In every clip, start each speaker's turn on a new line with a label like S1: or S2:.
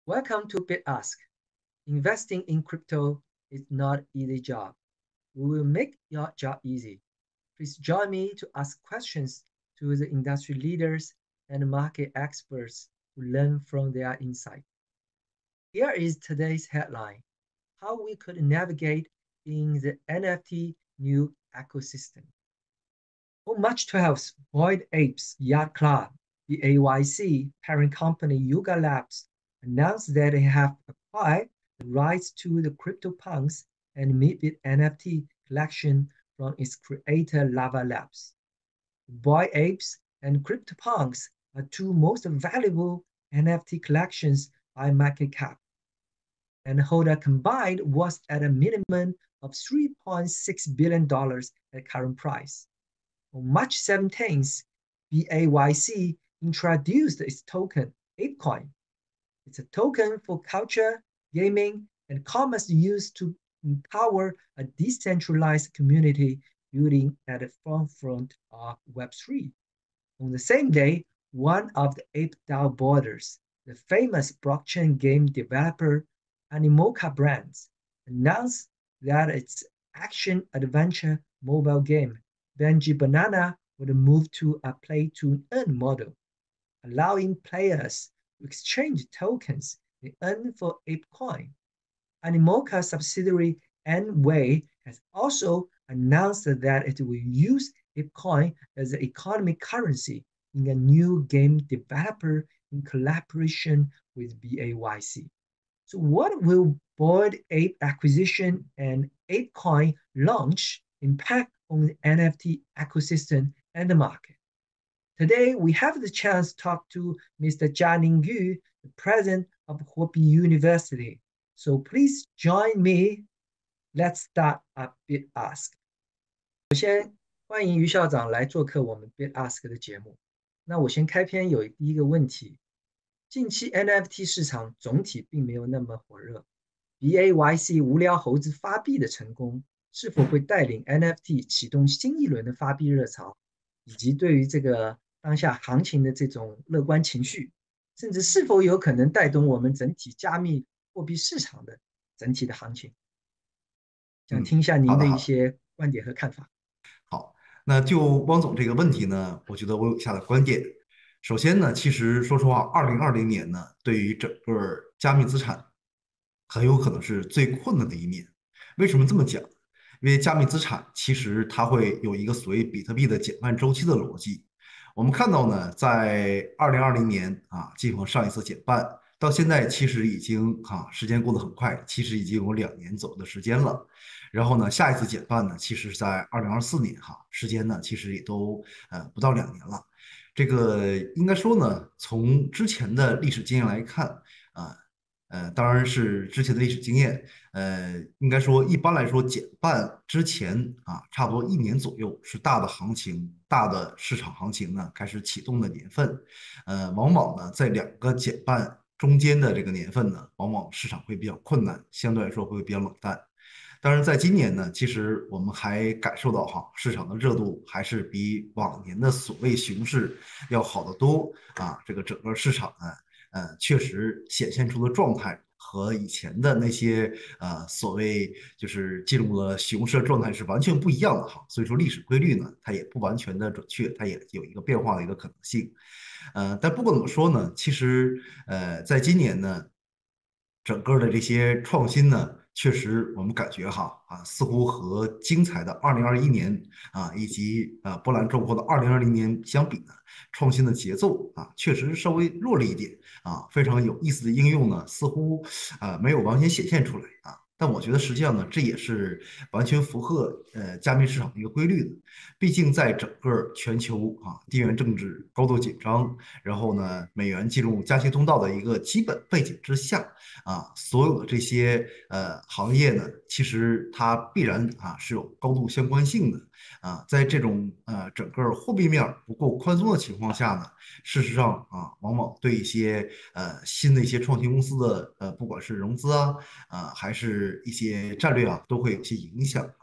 S1: Welcome to BitAsk. Investing in crypto is not an easy job. We will make your job easy. Please join me to ask questions to the industry leaders and market experts to learn from their insight. Here is today's headline: How we could navigate in the NFT new ecosystem. On March 12th, Bored Apes Yacht Club, the AYC parent company Yuga Labs, announced that they have acquired the rights to the CryptoPunks and Meatbit NFT collection from its creator Lava Labs. Bored Apes and CryptoPunks are two most valuable NFT collections by market cap, and hold a combined worth at a minimum of $3.6 billion at current price. On March 17th, BAYC introduced its token, ApeCoin. It's a token for culture, gaming, and commerce used to empower a decentralized community building at the forefront of Web3. On the same day, one of the ApeDAO boarders, the famous blockchain game developer Animoca Brands, announced that its action-adventure mobile game Benji Banana would move to a play-to-earn model, allowing players to exchange tokens they earn for ApeCoin. Animoca subsidiary Nway has also announced that it will use ApeCoin as the economic currency in a new game developer in collaboration with BAYC. So what will Bored Ape acquisition and ApeCoin launch impact on the NFT ecosystem and the market? Today, we have the chance to talk to Mr. Jianing Yu, the president of Huobi University. So please join me. Let's start a Bit Ask. 首先，欢迎于校长来做客我们 Bit Ask 的节目。那我先开篇有第一个问题：近期 NFT 市场总体并没有那么火热，BAYC 无聊猴子发币的成功，是否会带领 NFT 启动新一轮的发币热潮，以及对于这个当下行情的这种乐观情绪，甚至是否有可能带动我们整体加密货币市场的整体的行情？想听一下您的一些观点和看法。
S2: 好，那就汪总这个问题呢，我觉得我有以下的观点。首先呢，其实说实话，2020年呢，对于整个加密资产很有可能是最困难的一年。为什么这么讲？因为加密资产其实它会有一个所谓比特币的减半周期的逻辑。我们看到呢，在2020年进行上一次减半，到现在其实已经时间过得很快，其实已经有2年左右的时间了。然后呢，下一次减半呢，其实是在2024年时间呢其实也都不到2年了。这个应该说呢，从之前的历史经验来看啊。当然是之前的历史经验，应该说一般来说减半之前差不多1年左右是大的行情、大的市场行情呢开始启动的年份，往往呢在2个减半中间的这个年份呢，往往市场会比较困难，相对来说会比较冷淡。当然，在今年呢，其实我们还感受到市场的热度还是比往年的所谓熊市要好得多这个整个市场呢，确实显现出的状态和以前的那些所谓就是进入了熊市状态是完全不一样的所以说历史规律呢，它也不完全的准确，它也有一个变化的一个可能性。但不管怎么说呢，其实在今年呢，整个的这些创新呢，确实我们感觉似乎和精彩的2021年以及波澜壮阔的2020年相比呢，创新的节奏确实稍微弱了一点非常有意思的应用呢，似乎没有完全显现出来但我觉得实际上呢，这也是完全符合加密市场的一个规律的。毕竟在整个全球地缘政治高度紧张，然后呢美元进入加息通道的一个基本背景之下所有的这些行业呢，其实它必然是有高度相关性的在这种整个货币面不够宽松的情况下呢，事实上往往对一些新的一些创新公司的不管是融资还是一些战略都会有些影响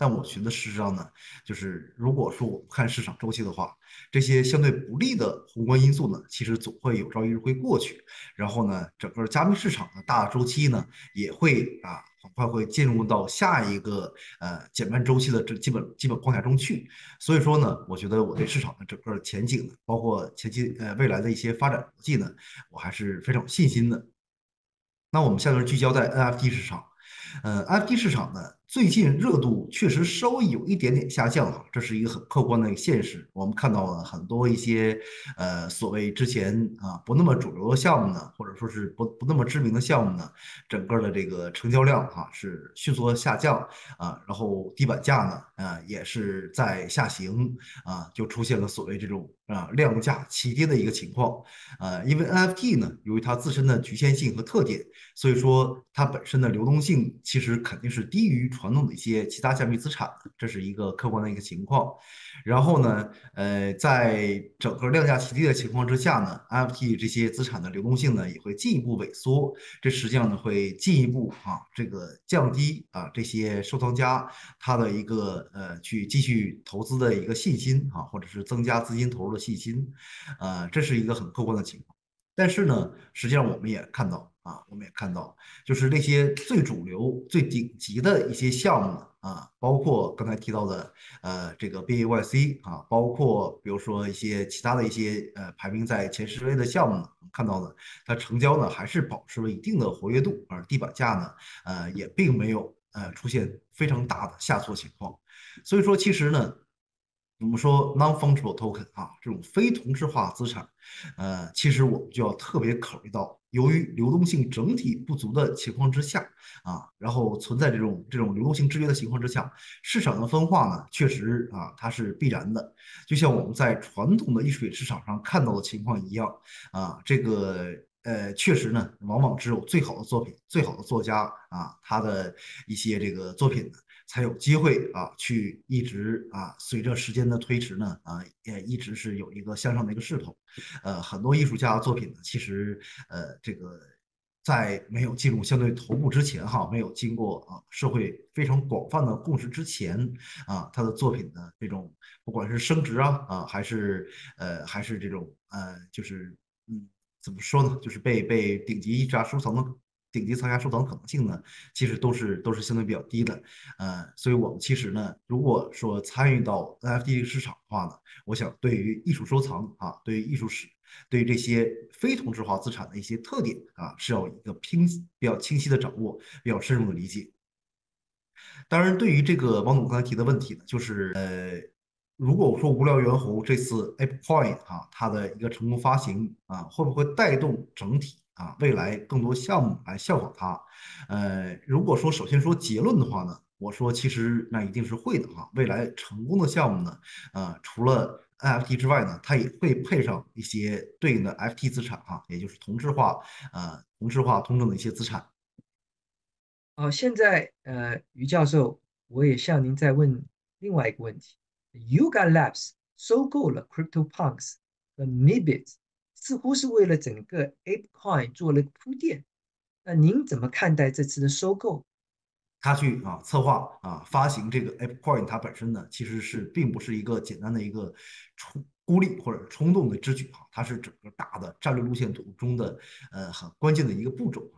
S2: 但我觉得事实上呢，就是如果说我们看市场周期的话，这些相对不利的宏观因素呢，其实总会有朝一日会过去。然后呢，整个加密市场的大周期呢，也会很快会进入到下一个减半周期的这基本框架中去。所以说呢，我觉得我对市场的整个前景呢，包括前期未来的一些发展逻辑呢，我还是非常有信心的。那我们下面聚焦在 NFT 市场。NFT 市场呢，最近热度确实稍微有一点点下降哈，这是一个很客观的一个现实。我们看到了很多一些所谓之前不那么主流的项目呢，或者说是不那么知名的项目呢，整个的这个成交量是迅速的下降然后地板价呢也是在下行就出现了所谓这种量价齐跌的一个情况。因为 NFT 呢，由于它自身的局限性和特点，所以说它本身的流动性其实肯定是低于传统的一些其他加密资产的，这是一个客观的一个情况。然后呢，在整个量价齐跌的情况之下呢，NFT 这些资产的流动性呢也会进一步萎缩，这实际上呢会进一步这个降低这些收藏家他的一个去继续投资的一个信心或者是增加资金投入的信心，这是一个很客观的情况。但是呢，实际上我们也看到，就是那些最主流、最顶级的一些项目呢，包括刚才提到的这个 BAYC 包括比如说一些其他的一些排名在前10位的项目呢，我们看到呢，它成交呢还是保持了一定的活跃度，而地板价呢，也并没有出现非常大的下挫情况。所以说，其实呢，我们说 non-fungible token 这种非同质化资产，其实我们就要特别考虑到，由于流动性整体不足的情况之下，然后存在这种流动性制约的情况之下，市场的分化呢，确实它是必然的。就像我们在传统的艺术品市场上看到的情况一样，这个确实呢，往往只有最好的作品、最好的作家他的一些这个作品呢，才有机会去一直随着时间的推迟呢，也一直是有一个向上的一个势头。很多艺术家的作品呢，其实这个在没有进入相对头部之前没有经过社会非常广泛的共识之前他的作品的这种不管是升值还是这种就是怎么说呢，就是被顶级藏家收藏的可能性呢，其实都是相对比较低的。所以我们其实呢，如果说参与到 NFT 这个市场的话呢，我想对于艺术收藏对于艺术史，对于这些非同质化资产的一些特点是要有一个比较清晰的掌握，比较深入的理解。当然，对于这个王总刚才提的问题呢，就是如果我说无聊猿猴这次 ApeCoin 它的一个成功发行会不会带动整体未来更多项目来效仿它？如果说首先说结论的话呢，我说其实那一定是会的未来成功的项目呢，除了 NFT 之外呢，它也会配上一些对应的 FT 资产也就是同质化通证的一些资产。
S1: 现在于教授，我也向您再问另外一个问题：Yuga Labs 收购了 CryptoPunks 和 Nibit，似乎是为了整个 ApeCoin 做了铺垫。那您怎么看待这次的收购？
S2: 他去策划发行这个 ApeCoin，它本身呢其实并不是一个简单的一个孤立或者冲动的之举它是整个大的战略路线图中的很关键的一个步骤，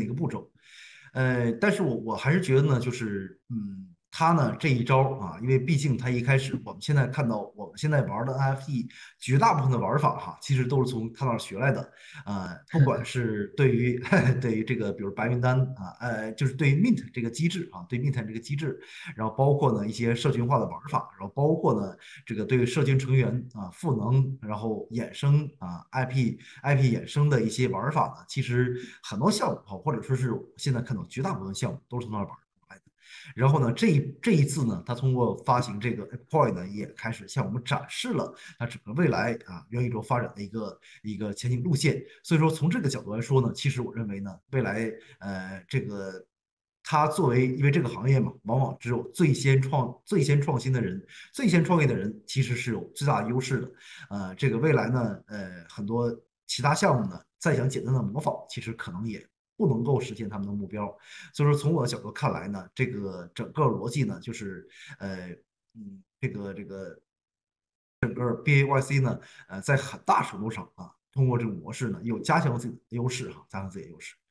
S2: 但是我还是觉得呢，就是他呢这一招因为毕竟他一开始我们现在看到我们现在玩的 NFT 绝大部分的玩法其实都是从他那儿学来的，不管是对于对于这个比如白名单就是对于 Mint 这个机制对 Mint 这个机制，然后包括呢一些社群化的玩法，然后包括呢这个对于社群成员赋能，然后衍生IP 衍生的一些玩法呢，其实很多项目或者说是现在看到绝大部分项目都是从那儿玩来的。然后呢，这一次呢，他通过发行这个 ApeCoin 呢，也开始向我们展示了它整个未来元宇宙发展的一个前景路线。所以说，从这个角度来说呢，其实我认为呢，未来这个它作为因为这个行业嘛，往往只有最先创新的人、最先创业的人，其实是有最大的优势的。这个未来呢，很多其他项目呢，再想简单的模仿，其实可能不能够实现他们的目标。所以说，从我的角度看来呢，这个整个逻辑呢，就是呃这个整个 BAYC 呢，在很大程度上啊，通过这种模式呢，又加强自己的优势哈，加强自己的优势。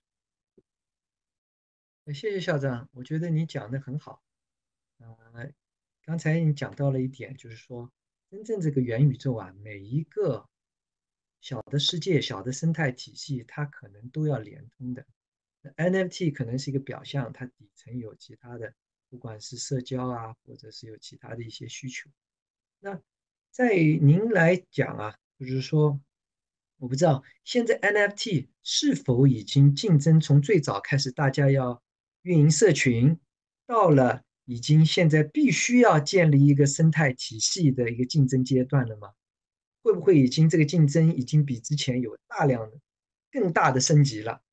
S1: 谢谢校长，我觉得你讲的很好。呃，刚才你讲到了一点，就是说，真正这个元宇宙啊，每一个小的世界、小的生态体系，它可能都要连通的。那 NFT 可能是一个表象，它底层有其他的，不管是社交啊，或者是有其他的一些需求。那在您来讲啊，就是说，我不知道现在 NFT 是否已经竞争从最早开始大家要运营社群，到了已经现在必须要建立一个生态体系的一个竞争阶段了吗？会不会已经这个竞争已经比之前有大量的更大的升级了？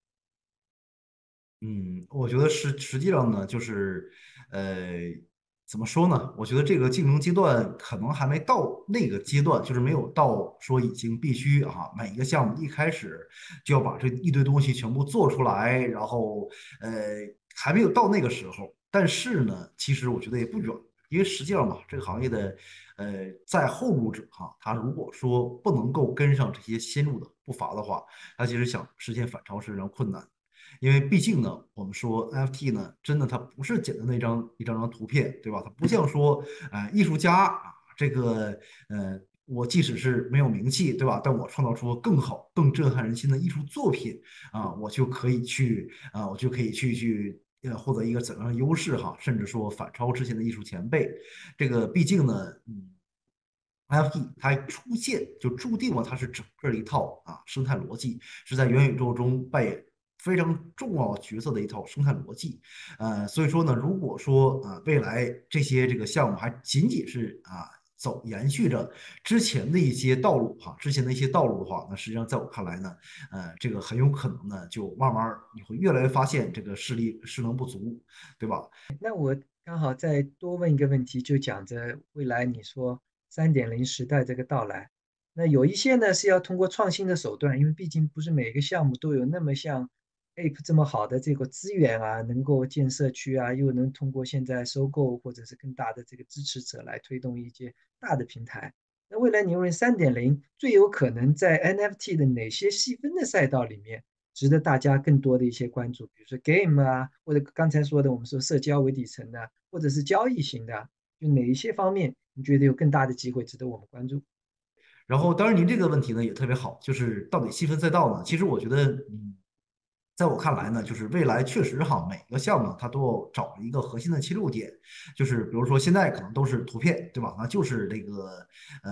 S2: 嗯，我觉得实际上呢，就是呃，怎么说呢？我觉得这个竞争阶段可能还没到那个阶段，就是没有到说已经必须啊，每一个项目一开始就要把这一堆东西全部做出来，然后呃，还没有到那个时候。但是呢，其实我觉得也不远，因为实际上嘛，这个行业的在后入者哈，他如果说不能够跟上这些先入的步伐的话，他其实想实现反超是非常困难。因为毕竟呢，我们说 NFT 呢，真的它不是简单的一张图片，对吧？它不像说，艺术家啊，这个，我即使是没有名气，对吧？但我创造出更好、更震撼人心的艺术作品啊，我就可以获得一个怎样的优势哈，甚至说反超之前的艺术前辈。这个毕竟呢，NFT 它出现就注定了它是整个一套生态逻辑，是在元宇宙中扮演非常重要角色的一套生态逻辑。所以说呢，如果说未来这个项目还仅仅是延续着之前的一些道路哈，之前的一些道路的话，那实际上在我看来呢，这个很有可能呢，就慢慢你会越来越发现这个势能不足，对吧？
S1: 那我刚好再多问一个问题，就讲着未来你说3.0时代这个到来，那有一些呢是要通过创新的手段，因为毕竟不是每个项目都有那么像 Ape 这么好的这个资源啊，能够建社区啊，又能通过现在收购或者是更大的这个支持者来推动一些大的平台。那未来你认为3.0最有可能在 NFT 的哪些细分的赛道里面？值得大家更多的一些关注，比如说 game 啊，或者刚才说的我们说社交为底层的，或者是交易型的，就哪一些方面你觉得有更大的机会值得我们关注？
S2: 然后，当然您这个问题呢也特别好，就是到底细分赛道呢？其实我觉得，在我看来呢，就是未来确实哈，每个项目它都要找一个核心的切入点，就是比如说现在可能都是图片，对吧？那就是这个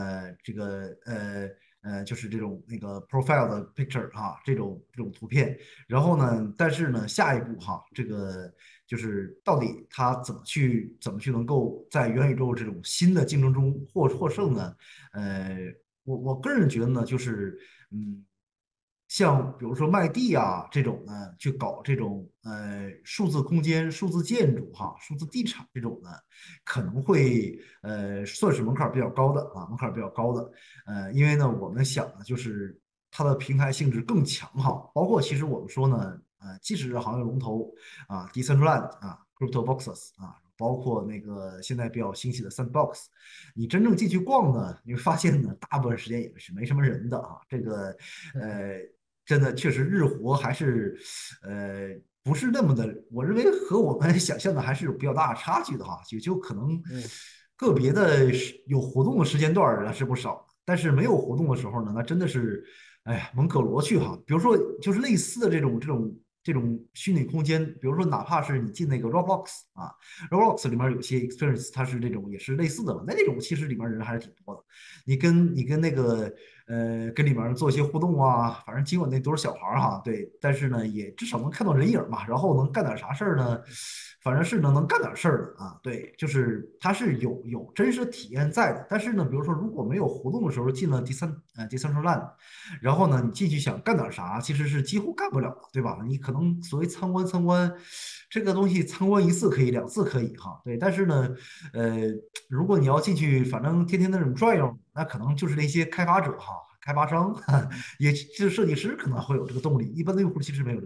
S2: 就是这种那个 profile 的 picture 哈，这种图片。然后呢，但是呢，下一步哈，这个就是到底它怎么去能够在元宇宙这种新的竞争中获胜呢？呃，我个人觉得呢，就是嗯。像比如说卖地啊这种呢，去搞这种数字空间、数字建筑哈、数字地产这种呢，可能会算是门槛比较高的门槛比较高的。因为呢，我们想呢，就是它的平台性质更强哈，包括其实我们说呢，即使是行业龙头Decentraland CryptoBoxes包括那个现在比较兴起的 Sandbox，你真正进去逛呢，你会发现呢，大部分时间也是没什么人的这个呃，真的确实日活还是呃不是那么的，我认为和我们想象的还是有比较大的差距的哈，就可能
S1: 嗯
S2: 个别的有活动的时间段还是不少，但是没有活动的时候呢，那真的是哎呀门可罗雀哈。比如说就是类似的这种虚拟空间，比如说哪怕是你进那个 Roblox 里面有些 experience，它是这种也是类似的嘛，那种其实里面人还是挺多的。你跟那个跟里面做一些互动啊，反正尽管那都是小孩哈，对，但是呢也至少能看到人影嘛，然后能干点啥事儿呢？反正是能干点事儿的对，就是它是有真实体验在的。但是呢，比如说如果没有活动的时候进了Decentraland，然后呢你进去想干点啥，其实是几乎干不了的，对吧？你可能所谓参观这个东西，参观一次可以，两次可以哈，对，但是呢，呃，如果你要进去，反正天天那种转悠，那可能就是那些开发者哈，开发商，
S1: 嗯。
S2: 也就是设计师可能会有这个动力，一般的用户其实没有这个动力的。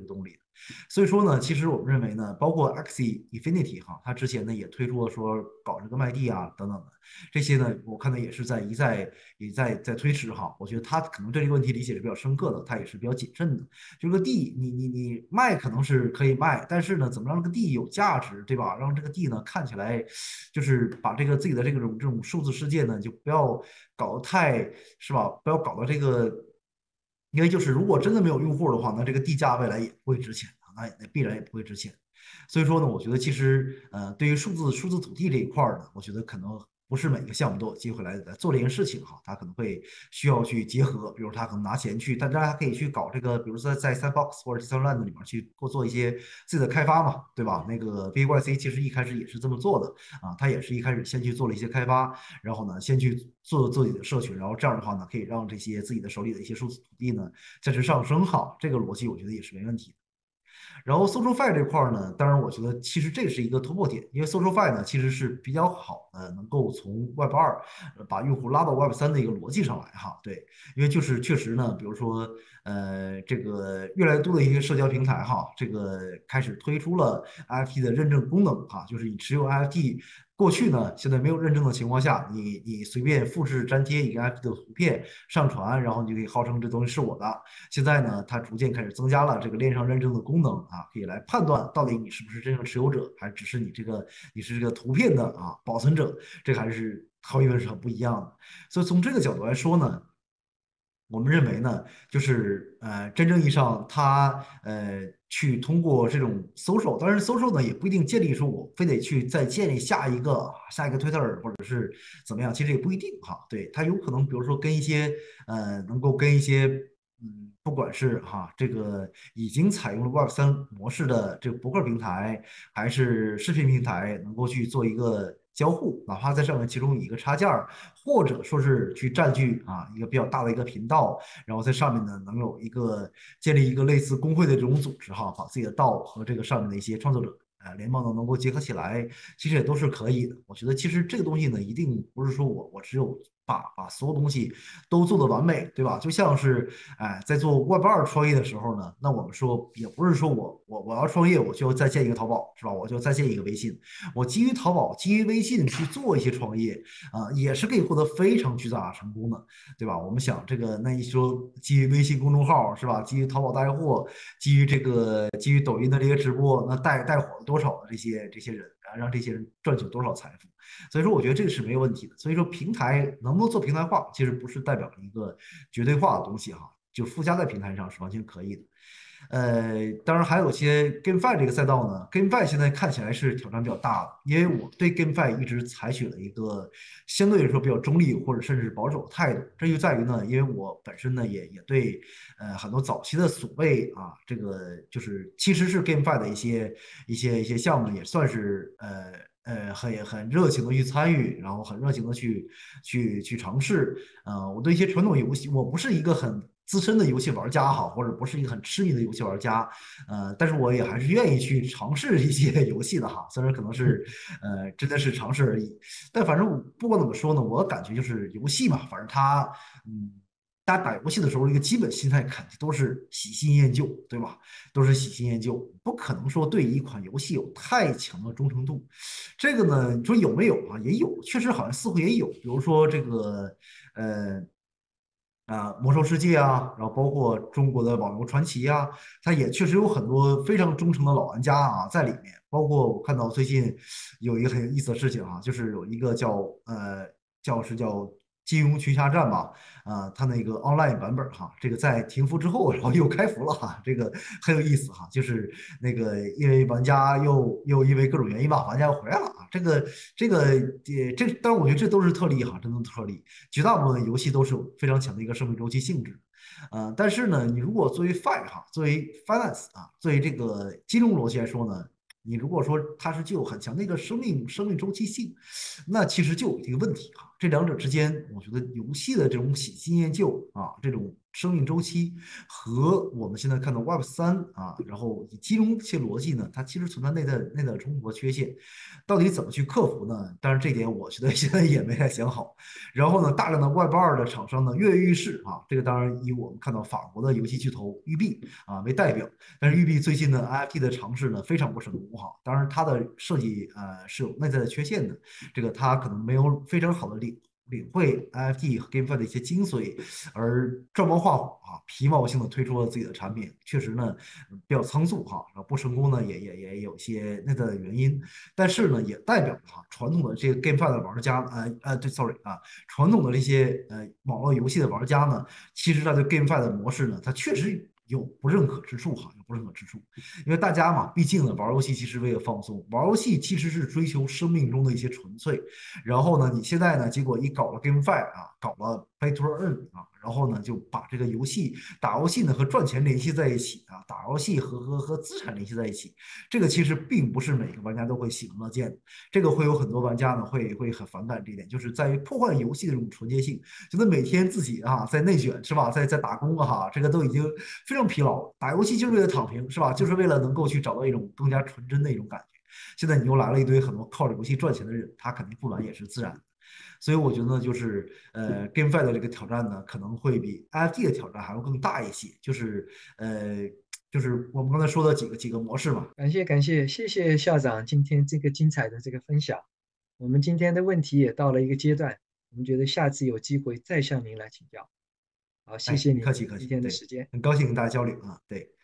S2: 所以说呢，其实我们认为呢，包括 Axie Infinity 哈，它之前呢也推出了说搞这个卖地啊等等的这些呢，我看呢也是在推迟哈。我觉得他可能对这个问题理解是比较深刻的，他也是比较谨慎的。就这个地，你卖可能是可以卖，但是呢，怎么让这个地有价值，对吧？让这个地呢看起来就是把这个自己的这种数字世界呢，就不要搞得太是吧？不要搞到这个。因为就是如果真的没有用户的话，那这个地价未来也不会值钱啊，那必然也不会值钱。所以说呢，我觉得其实对于数字土地这一块儿呢，我觉得可能不是每个项目都有机会来做这件事情哈，他可能会需要去结合，比如他可能拿钱去，但大家可以去搞这个，比如说在 Sandbox 或者 Decentraland 里面去做一些自己的开发嘛，对吧？那个 BYC 其实一开始也是这么做的啊，他也是一开始先去做了一些开发，然后呢，先去做自己的社群，然后这样的话呢，可以让这些自己的手里的一些数字土地呢价值上升哈，这个逻辑我觉得也是没问题的。然后 SocialFi 这块儿呢，当然我觉得其实这是一个突破点，因为 SocialFi 呢其实是比较好的，能够从 Web 二把用户拉到 Web 三的一个逻辑上来哈。对，因为就是确实呢，比如说这个越来越多的一些社交平台哈，这个开始推出了 NFT 的认证功能哈，就是你持有 NFT。过去呢，现在没有认证的情况下，你随便复制粘贴一个 NFT 的图片上传，然后你就可以号称这东西是我的。现在呢，它逐渐开始增加了这个链上认证的功能啊，可以来判断到底你是不是真正持有者，还只是你是这个图片的保存者，这还是毫无疑问是很不一样的。所以从这个角度来说呢，我们认为呢，就是真正意义上它去通过这种搜索，当然搜索呢也不一定建立说我非得去再建立下一个 Twitter 或者是怎么样，其实也不一定哈。对，它有可能比如说跟一些能够跟一些不管是这个已经采用了 Web 三模式的这个博客平台，还是视频平台，能够去做一个交互，哪怕在上面其中有一个插件儿，或者说是去占据一个比较大的一个频道，然后在上面呢能有建立一个类似工会的这种组织哈，把自己的道和这个上面的一些创作者。联盟能够结合起来，其实也都是可以的。我觉得其实这个东西呢，一定不是说我只有把所有东西都做得完美，对吧？就像是在做 Web 二创业的时候呢，那我们说也不是说我要创业，我就要再建一个淘宝，是吧？我就再建一个微信，我基于淘宝、基于微信去做一些创业也是可以获得非常巨大的成功的，对吧？我们想这个，那一说基于微信公众号是吧？基于淘宝带货，基于抖音的这些直播，那带火了多少的这些人啊，让这些人赚取多少财富？所以说，我觉得这个是没有问题的。所以说，平台能不能做平台化，其实不是代表一个绝对化的东西哈，就附加在平台上是完全可以的。当然还有些 GameFi 这个赛道呢，GameFi 现在看起来是挑战比较大的，因为我对 GameFi 一直采取了一个相对来说比较中立或者甚至保守的态度。这就在于呢，因为我本身呢也对很多早期的所谓这个就是其实是 GameFi 的一些项目，也算是很热情的去参与，然后很热情的去尝试。我对一些传统游戏，我不是一个很资深的游戏玩家哈，或者不是一个很痴迷的游戏玩家，但是我也还是愿意去尝试一些游戏的哈，虽然可能是真的是尝试而已，但反正我不管怎么说呢，我感觉就是游戏嘛，反正它大家打游戏的时候，一个基本心态肯定都是喜新厌旧，对吧？都是喜新厌旧，不可能说对一款游戏有太强的忠诚度。这个呢，你说有没有啊？也有，确实好像似乎也有。比如说这个，呃，魔兽世界啊，然后包括中国的网游传奇啊，它也确实有很多非常忠诚的老玩家在里面。包括我看到最近有一个很有意思的事情就是有一个叫金庸群侠传吧，它那个 online 版本这个在停服之后，然后又开服了这个很有意思就是那个因为玩家又因为各种原因吧，玩家又回来了当然我觉得这都是特例真的特例，绝大部分游戏都是有非常强的一个生命周期性质。但是呢，你如果作为 作为 finance 作为这个金融逻辑来说呢，你如果说它是具有很强的一个生命周期性，那其实就有一个问题这两者之间，我觉得游戏的这种喜新厌旧这种生命周期和我们现在看到 Web3然后金融一些逻辑呢，它其实存在内在冲突和缺陷，到底怎么去克服呢？当然这点我觉得现在也没太想好。然后呢，大量的 Web2的厂商呢跃跃欲试这个当然以我们看到法国的游戏巨头育碧为代表，但是育碧最近的 NFT 的尝试呢非常不成功当然它的设计是有内在的缺陷的，这个它可能没有非常好的领会 NFT 和 GameFi 的一些精髓，而照猫画虎皮毛性的推出了自己的产品，确实呢比较仓促然后不成功呢也有些内在的原因，但是呢也代表传统的这个 GameFi 的玩家，对，sorry 传统的这些网络游戏的玩家呢，其实他对 GameFi 的模式呢，他确实有不认可之处有不认可之处，因为大家嘛，毕竟呢玩游戏其实为了放松，玩游戏其实是追求生命中的一些纯粹，然后呢，你现在呢，结果一搞了 GameFi 搞了 Play to Earn 然后呢就把这个游戏打游戏呢和赚钱联系在一起打游戏和资产联系在一起，这个其实并不是每个玩家都会喜闻乐见的，这个会有很多玩家呢会很反感这一点，就是在于破坏游戏的这种纯洁性，觉得每天自己在内卷是吧，在打工这个都已经非常疲劳了，打游戏就是为了躺平是吧，就是为了能够去找到一种更加纯真的一种感觉。现在你又来了一堆很多靠着游戏赚钱的人，他肯定不满也是自然的。所以我觉得呢，就是GameFi 的这个挑战呢，可能会比 NFT 的挑战还要更大一些。呃，就是我们刚才说的几个模式嘛。
S1: 谢谢校长今天这个精彩的这个分享。我们今天的问题也到了一个阶段，我们觉得下次有机会再向您来请教。好，谢
S2: 哎，你
S1: 谢您
S2: 客气客气，
S1: 今天的
S2: 对，
S1: 时间。
S2: 很高兴跟大家交流对。